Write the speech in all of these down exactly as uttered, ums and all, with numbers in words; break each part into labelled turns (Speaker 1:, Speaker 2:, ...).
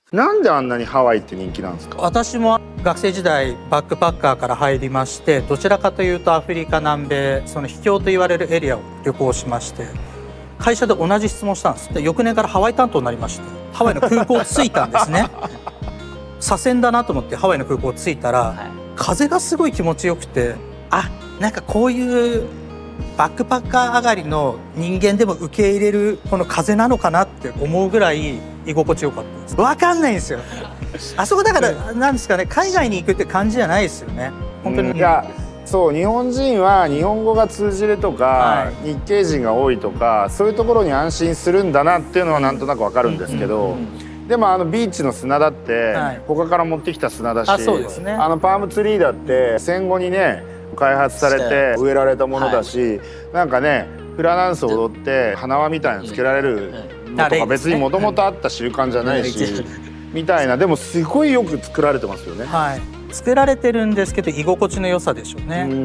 Speaker 1: なんであんなにハワイって人気なんですか？
Speaker 2: 私も学生時代バックパッカーから入りまして、どちらかというとアフリカ南米その秘境と言われるエリアを旅行しまして、会社で同じ質問したんです。で翌年からハワイ担当になりまして、ハワイの空港着いたんですね。左遷だなと思ってハワイの空港着いたら、はい、風がすごい気持ちよくて、あ、なんかこういうバックパッカー上がりの人間でも受け入れるこの風なのかなって思うぐらい居心地よかったです。分かんないんですよ。あそこだからなんですかね、海外に行くって感じじゃないですよね。本当に。
Speaker 1: いや、そう、日本人は日本語が通じるとか、はい、日系人が多いとか、そういうところに安心するんだなっていうのはなんとなくわかるんですけど、でもあのビーチの砂だって、はい、他から持ってきた砂だし、あ、そうですね、あのパームツリーだって戦後にね開発されて植えられたものだし、はい、なんかねフラダンスを踊って花輪みたいなのつけられるのとか別にもともとあった習慣じゃないしみたいな、でもすごいよく作られてますよね。はい、
Speaker 2: 作られてるんですけど居心地の良さでしょうね。うん、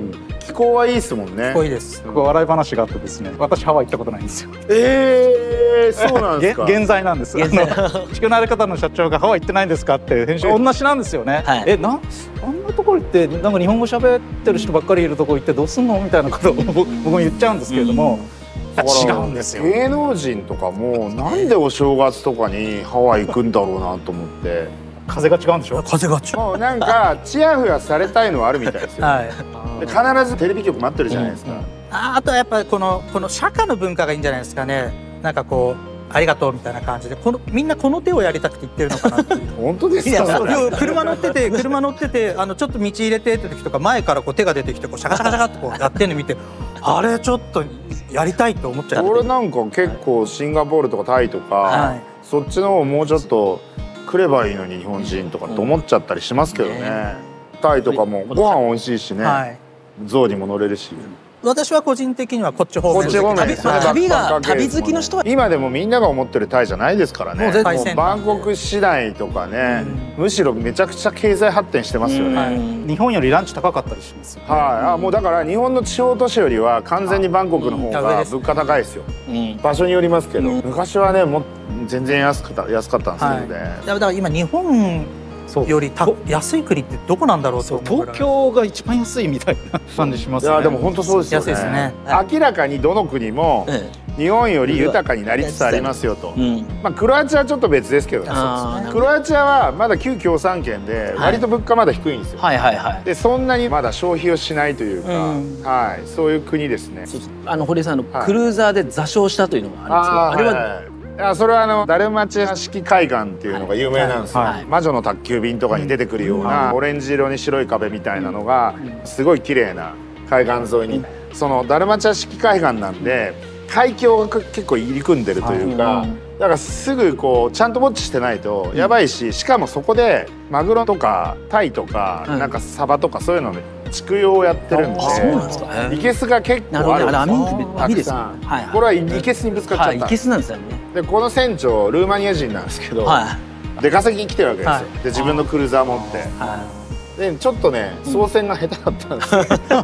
Speaker 1: 気候はいいですもんね。
Speaker 2: 気候いいです。
Speaker 3: 僕笑い話があってですね、私ハワイ行ったことないんですよ。
Speaker 1: ええー、そうなんですか。
Speaker 3: 現在なんです。地球のある方の社長がハワイ行ってないんですかって返信同じなんですよね。はい、え、なあんなところ行ってなんか日本語喋ってる人ばっかりいるところ行ってどうすんのみたいなことを僕も言っちゃうんですけれども。違うんですよ。
Speaker 1: 芸能人とかもなんでお正月とかにハワイ行くんだろうなと思って。
Speaker 3: 風が違うんでしょ。
Speaker 2: 風が違う。
Speaker 1: もうなんかチヤホヤされたいのはあるみたいですよ。はい、で必ずテレビ局待ってるじゃないですか。うんうん、
Speaker 2: あ, あとはやっぱりこのこの社会の文化がいいんじゃないですかね。なんかこうありがとうみたいな感じで、このみんなこの手をやりたくて言ってるのかなっていう。
Speaker 1: 本当ですか。い
Speaker 2: や車乗ってて車乗っててあのちょっと道入れてって時とか前からこう手が出てきてこうシャカシャカシャカってこうやってるの見て、あれちょっとやりたいと思っちゃう。
Speaker 1: 俺なんか結構シンガポールとかタイとか、はい、そっちの方もうちょっと来ればいいのに日本人とかって思っちゃったりしますけどね。うん、タイとかもご飯美味しいしね、はい、象にも乗れるし。
Speaker 2: 私は個人的にはこっち方面。
Speaker 1: こっち方面。
Speaker 4: 旅が旅好きの人は
Speaker 1: 今でもみんなが思ってるタイじゃないですからね。もうバンコク市内とかね、うん、むしろめちゃくちゃ経済発展してますよね。はい、
Speaker 3: 日本よりランチ高かったりしますよね。
Speaker 1: はい、あ、もうだから日本の地方都市よりは完全にバンコクの方が物価高いですよ。うん、場所によりますけど、うん、昔はねもう全然安かった安かったんですけどね。はい、
Speaker 2: だから今日本よりた安い国ってどこなんだろうと思う。
Speaker 3: 東京が一番安いみたいな感じしますね。
Speaker 1: いやでも本当そうですよね。
Speaker 2: 安いですね。
Speaker 1: 明らかにどの国も日本より豊かになりつつありますよと。うん、まあクロアチアはちょっと別ですけどね。クロアチアはまだ旧共産圏で割と物価まだ低いんですよ。はいはいはい。でそんなにまだ消費をしないというか、うん、はい、そういう国ですね。
Speaker 4: あの堀江さんのクルーザーで座礁したというのがあるんですけど、あれは。
Speaker 1: いやそれはあのダルマチア式海岸っていうのが有名なんですよ。はい、魔女の宅急便とかに出てくるようなオレンジ色に白い壁みたいなのがすごい綺麗な海岸沿いに、そのダルマチア式海岸なんで海峡が結構入り組んでるというか、だからすぐこうちゃんとウォッチしてないとやばいし、しかもそこでマグロとかタイとかなんかサバとかそういうのね畜養をやってるんで、いけすが結構あるんですよ。これはいけすにぶつかっちゃった。
Speaker 4: いけすなんですよね。
Speaker 1: でこの船長ルーマニア人なんですけど、出稼ぎに来てるわけですよ。で自分のクルーザー持って、でちょっとね操船が下手だったんですよ。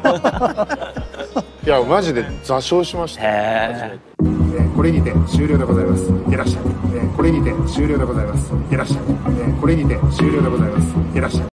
Speaker 1: いやマジで座礁しました。これにて終了でございます。いってらっしゃい。これにて終了でございます。いってらっしゃい。これにて終了でございます。いってらっしゃい。